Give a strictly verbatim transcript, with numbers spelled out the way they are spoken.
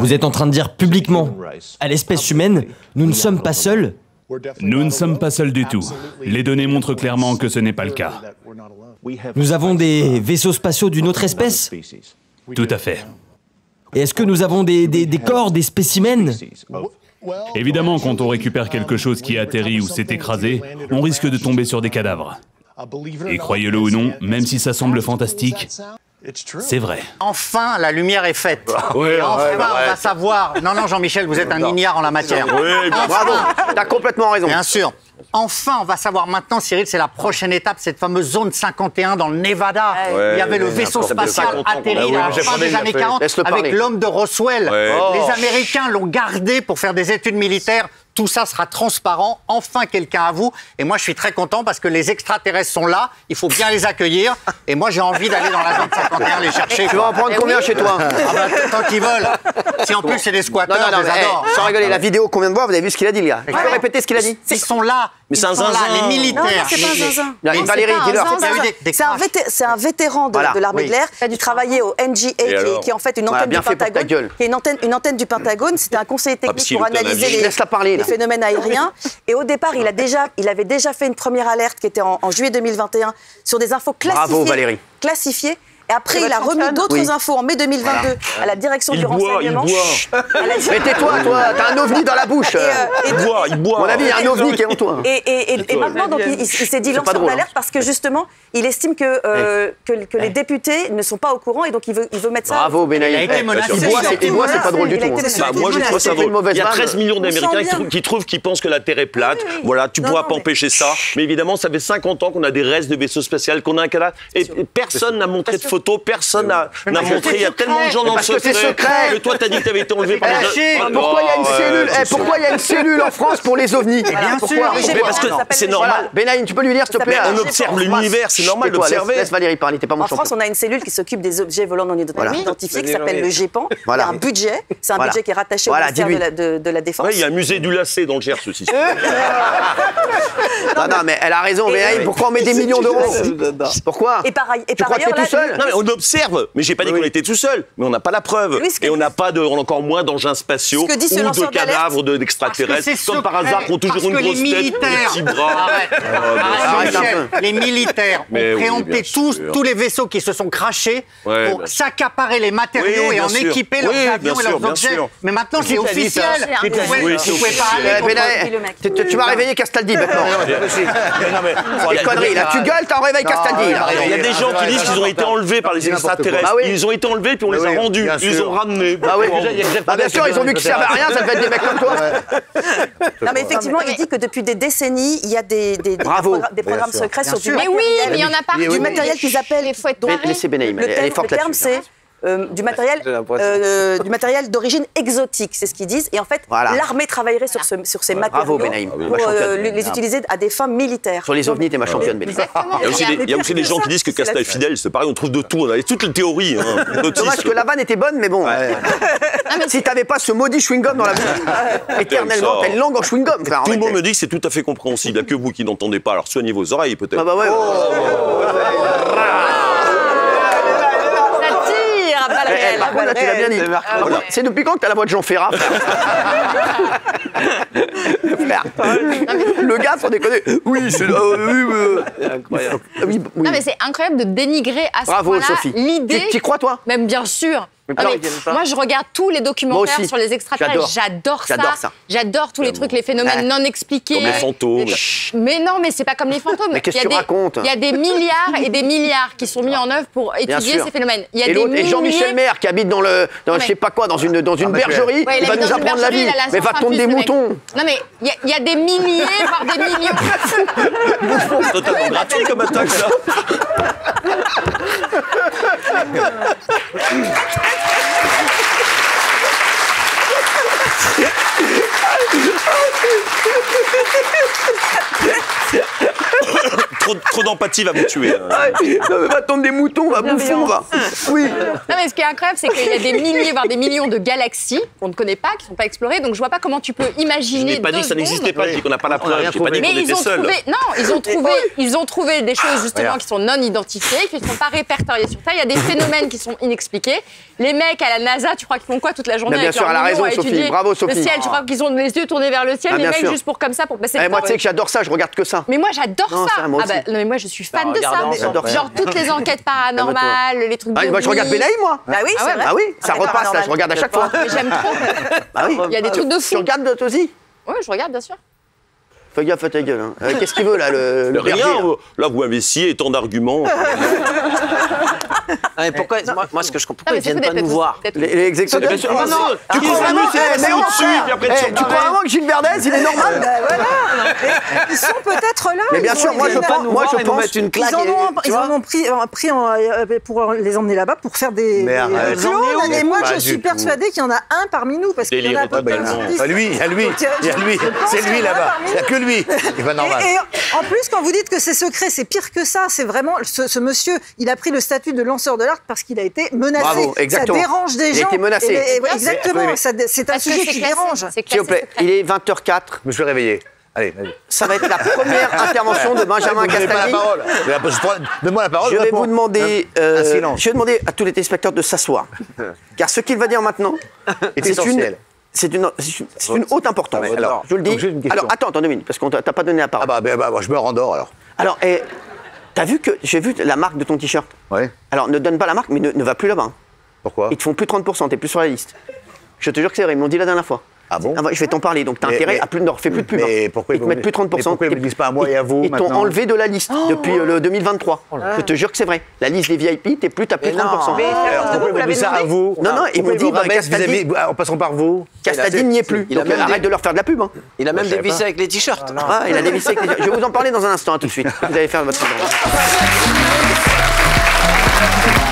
Vous êtes en train de dire publiquement à l'espèce humaine, nous ne sommes pas seuls? Nous ne sommes pas seuls du tout. Les données montrent clairement que ce n'est pas le cas. Nous avons des vaisseaux spatiaux d'une autre espèce? Tout à fait. Et est-ce que nous avons des, des, des corps, des spécimens? Évidemment, quand on récupère quelque chose qui a atterri ou s'est écrasé, on risque de tomber sur des cadavres. Et croyez-le ou non, même si ça semble fantastique, c'est vrai. Enfin, la lumière est faite. Ouais, Et enfin, ouais, ouais. on va savoir... Non, non, Jean-Michel, vous êtes un ignare en la matière. Oui, bravo, t'as complètement raison. Bien sûr. Enfin, on va savoir maintenant, Cyril, c'est la prochaine étape, cette fameuse zone cinquante et un dans le Nevada. Ouais, Il y avait le ouais, vaisseau ça fait spatial cinquante ans qu'on atterri l'a- à oui, la j'ai fin parlé, des il a années fait. quarante Laisse-le avec parler. l'homme de Roswell. Ouais. Les Oh. Américains l'ont gardé pour faire des études militaires. Tout ça sera transparent. Enfin, quelqu'un à vous. Et moi, je suis très content parce que les extraterrestres sont là. Il faut bien les accueillir. Et moi, j'ai envie d'aller dans la zone cinquante et un les chercher. Tu vas en prendre combien chez toi? Ah bah, tant qu'ils veulent. Si en plus, c'est des Non, squatteurs, non, non, je les mais, adore. hey, sans rigoler, la vidéo qu'on vient de voir, vous avez vu ce qu'il a dit, le gars? Tu peux répéter ce qu'il a dit? Ils sont là. Mais Ils c'est un sont là, zinzin. les militaires. Non, non, c'est pas un Les- zinzin. Il y a Non, Valérie, c'est pas un dis-leur. zinzin. Il y a eu des- des C'est un, crashs. vété- c'est un vétéran de, Voilà, de l'armée oui. de l'air qui a dû travailler au N G A, qui est, alors qui est en fait une Voilà, antenne bien du fait pour ta Pentagone. gueule. Qui est une antenne, une antenne du Pentagone. C'était un conseiller technique psy, pour le ton analyser avis. les, Laisse-la parler, là. les phénomènes aériens. Et au départ, il, a déjà, il avait déjà fait une première alerte qui était en, en juillet deux mille vingt et un sur des infos classifiées. Bravo, Valérie. classifiées. Et après, Ça il a va, remis fonctionne d'autres Oui. infos en mai deux mille vingt-deux à la direction Il du boit, il renseignement. boit. À la- Mais tais-toi, toi, t'as un ovni dans la bouche. Et, euh, et- Il boit, il boit. À mon avis, il y a un ovni qui est en toi. Et, et- et- et maintenant, donc, il, il s'est dit C'est pas lanceur drôle, d'alerte hein. parce que justement, il estime que, euh, que, que les députés ne sont pas au courant et donc il veut, il veut mettre ça. Bravo, Benaïm. Il a été Eh, menacé. Il boit, c'est- il boit, c'est pas drôle du Il a tout. été hein. menacé. Bah, moi, je trouve ça C'est une drôle. mauvaise Il y a vanne. treize millions d'Américains sent qui, bien. trou- qui trouvent qu'ils pensent que la Terre est plate. Oui, oui. Voilà, tu Non, pourras non, pas mais- empêcher ça. Mais évidemment, ça fait cinquante ans qu'on a des restes de vaisseaux spatials, qu'on a un cadavre. Et personne n'a montré de photos, personne n'a n'a parce que montré. c'est Il y a tellement de gens dans le Parce que c'est secret. secret. Que toi, t'as dit que t'avais été enlevé par Eh, les Chine, Ah, Pourquoi il y a une ouais, cellule c'est eh, Pourquoi il y a une cellule en France pour les ovnis Bien Pourquoi sûr, le G P, Mais parce que ça s'appelle c'est le normal. Voilà. Benaïm, tu peux lui dire, s'il te plaît. s'appelle On un observe G P. l'univers, c'est normal Tais-toi, laisse- d'observer. Laisse Valérie parler, t'es pas mon En France, champion. on a une cellule qui s'occupe des objets volants non Voilà. identifiés qui s'appelle le GEPAN. Voilà. Il y a un budget, c'est un Voilà. budget qui est rattaché Voilà, au ministère dis-lui. de la, de, de la Défense. Ouais, il y a un musée du lacet dans le Gers aussi. Non, non, mais elle a raison, Benaïm. Pourquoi on met des millions d'euros? Pourquoi? Et par, et Tu par crois que ailleurs, t'es tout là, seul? Non mais on observe, mais j'ai pas dit qu'on était tout seul, mais on n'a pas la preuve. Oui, ce que- Et on n'a pas de, on a encore moins d'engins spatiaux Ce que dit ce ou de lanceur d'alerte, cadavres de- Parce que d'extraterrestres, c'est comme par secret, hasard, qui ont toujours parce une que les grosse tête, des militaires- petits bras. Arrête. Arrête, Arrête un Michel. peu. Les militaires Mais ont oui, préempté bien tous, sûr. tous les vaisseaux qui se sont crachés Ouais, pour bien sûr. s'accaparer les matériaux Oui, et en bien sûr. équiper leurs Oui, avions bien et sûr, leurs bien objets. sûr. Mais maintenant, c'est Qui t'a dit ça officiel. C'est Vous un pouvez, Oui, vous c'est pouvez pas officiel. aller Eh, contre- Benaïm, le mec. tu- tu tu vas réveiller Castaldi maintenant. Mais non, mais, Des conneries, là. Tu gueules, t'en réveilles Castaldi. là. Il y a des gens qui disent qu'ils ont été enlevés par les extraterrestres. Bah oui. Ils ont été enlevés puis on les a rendus. Ils les ont ramenés. Ah oui. Bah bien sûr, ils ont vu qu'ils servaient à rien, ça devait être des mecs comme toi. Non, mais effectivement, il dit que depuis des décennies, il y a des, des, des, Bravo. programmes- des programmes secrets sur du Mais matériel. oui, mais il y en a partout. Du matériel qu'ils appellent. Il faut être donc, taré. Laissez Benaïm, Le elle elle est terme, forte le terme, là-dessus. c'est euh, du matériel, J'ai l'impression. euh, du matériel d'origine exotique, c'est ce qu'ils disent. Et en fait, Voilà. l'armée travaillerait sur, ce- sur ces Bravo, matériaux Benaïm. pour Ma championne. euh, les les utiliser à des fins militaires. Sur les ovnis, t'es ma championne, Benaïm. Exactement. Il y a aussi des, il y a aussi des gens qui disent que C'est la- Castelfidèle, c'est pareil, on trouve de tout, on a toutes les théories. Hein. Dommage que la vanne était bonne, mais bon. Si t'avais pas ce maudit chewing-gum dans la bouche, éternellement, t'as une langue en chewing-gum, frère. Tout le monde arrête. me dit que c'est tout à fait compréhensible. Il n'y a que vous qui n'entendez pas. Alors soignez vos oreilles peut-être. Ah bah ouais. Ça tire à balles Eh, eh, réelles. par contre, là, tu l'as bien dit. Par contre, c'est depuis quand que t'as la voix de Jean Ferrat, frère? Frère, le gars, sans déconner. Oui, c'est là. Oui, oui. Incroyable. Oui, oui. Non mais c'est incroyable de dénigrer à ce Bravo, point-là Sophie. l'idée. Tu- t'y crois, toi? Même bien sûr. Mais Ah, non, mais ils viennent pas. moi je regarde tous les documentaires aussi. sur les extraterrestres. J'adore. J'adore ça. J'adore ça. J'adore tous les trucs, les phénomènes Ouais. non expliqués. Comme les fantômes. Chut, Mais non, mais c'est pas comme les fantômes. Mais qu'est-ce Il y a que tu des- racontes? Il y a des milliards et des milliards qui sont mis en œuvre pour Bien étudier sûr. ces phénomènes. Il y a Et des l'autre, et Jean-Michel milliers- Maire qui habite dans le, dans, Ouais. je sais pas quoi, dans une, dans une Ah, mais bergerie, Ouais, il il va habite nous dans une apprendre la bergerie, vie. il a la Mais va soif tondre des infuse, le mec. moutons. Non mais il y a- il y, a des milliers, voire des millions. Totalement gratuit comme attaque ça. trop, trop d'empathie va vous tuer. Non, mais va tondre des moutons, va bouffer, on va. Oui. Non, mais ce qui est incroyable, c'est qu'il y a des milliers, voire des millions de galaxies qu'on ne connaît pas, qui ne sont pas explorées. Donc je vois pas comment tu peux imaginer. Je n'ai pas dit que ça n'existait pas, je dis qu'on n'a pas la On a rien preuve. J'ai pas dit Mais qu'on ils était ont seuls. trouvé, non, ils ont trouvé, ils ont trouvé des choses justement Regarde. qui sont non identifiées, qui ne sont pas répertoriées sur Terre. Il y a des phénomènes qui sont inexpliqués. Les mecs à la NASA, tu crois qu'ils font quoi toute la journée Mais bien avec sûr, leur elle a million raison, à Sophie. étudier Bravo, Sophie. le ciel, tu crois qu'ils ont les yeux tournés vers le ciel, Ah, les bien mecs sûr. juste pour comme ça, pour passer Eh, le moi, temps. tu sais que j'adore ça, je regarde que ça. Mais moi j'adore Non, ça. ça, moi Ah bah, aussi. non mais moi je suis fan Bah, de ça. regarde ensemble. Genre toutes les enquêtes paranormales, les trucs Ah, de moi, je regarde nuit. Belaï, moi. Bah oui, Ah c'est ouais, vrai. Ah oui, ça Enquête repasse, là, je paranormale. regarde à chaque fois. Mais j'aime trop. Bah oui. Il y a des trucs de Tu fou. regardes toi aussi? Ouais, je regarde bien sûr. Fais gaffe à ta gueule. hein. Euh, Qu'est-ce qu'il veut, là, le, le berger, Rien, là euh, là vous m'avez scié tant d'arguments. Ah, mais pourquoi, moi, moi, ce que je comprends, Non, pourquoi mais ils viennent pas nous voir? Les, les exécuteurs. Bien sûr, Ah, ah non, tu qui crois s'amuse, vraiment c'est que- passer mais au-dessus, enfin, puis après, eh, tu tu crois vraiment que Gilles Verdez, il est normal? Ben voilà. Ils sont peut-être là. Mais bien ils sûr, ont moi été je là. pense, moi je Ils nous pense. mettent une claque. Ils en ont, et- tu ils vois. en ont pris, euh, pris en- euh, pour les emmener là-bas pour faire des. Mais des- arrête. des clones. Et moi, Pas je du suis tout. persuadée qu'il y en a un parmi nous parce qu'il y en a Délire, à peu près totalement. sur dix. Ah, lui, il y a lui, il y a lui, Je pense c'est qu'il y lui en a là-bas. parmi Il n'y a nous. que lui. C'est pas normal. Et, et en plus, quand vous dites que c'est secret, c'est pire que ça. C'est vraiment ce, ce monsieur, il a pris le statut de lanceur de l'arc parce qu'il a été menacé. Bravo, exactement. Ça dérange des Il a gens. été menacé. Et- et- Mais- exactement. mais- ça dé- C'est un Parce que sujet c'est qui classé, dérange. c'est S'il classé vous plaît, secret. il est vingt heures quatre. Je me suis réveillé. Allez, vas-y. Ça va être la première intervention de Benjamin Vous n'avez pas la Castaldi. parole. Je prends- Donne-moi la parole. Je vais réponds. vous demander, Un euh, silence. je vais demander à tous les téléspectateurs de s'asseoir, car ce qu'il va dire maintenant Est c'est une, essentiel. c'est une, c'est une- c'est une haute importance. Ah, mais alors, je vous le dis. donc, juste une question. Alors attends, attends deux minutes, parce qu'on t'a t'as pas donné la Ah parole. bah, bah, bah, bah, je me rendors alors. Alors, eh, t'as vu que j'ai vu la marque de ton t-shirt. Ouais. Alors ne donne pas la marque, mais ne, ne va plus là-bas. hein. Pourquoi? Ils te font plus trente pour cent, t'es plus sur la liste. Je te jure que c'est vrai, ils m'ont dit la dernière fois. Ah bon? Je vais t'en parler, donc t'as Mais- intérêt mais- à plus, ne refais plus de pub. mais hein. pourquoi ils ils te vous- mettent plus trente pour cent. mais pourquoi ils me disent pas à moi et à vous, Ils t'ont maintenant enlevé de la liste depuis euh, le deux mille vingt-trois. Je te jure que c'est vrai. La liste des V I P, t'es plus, t'as plus Mais trente pour cent. non. Mais, Alors, euh, pourquoi vous ils me l'avez disent ça à demandé vous? Non, non, ils Pourquoi m'ont dit, vous bah, rabaissent Castaldi- vis-à-vis- en passant par vous? Castaldi n'y est plus. il a Donc même arrête des- de leur faire de la pub. hein. Il a même je savais dévissé pas. avec les t-shirts. Ah, il a dévissé avec les- Je vais vous en parler dans un instant, tout de suite. Vous allez faire votre.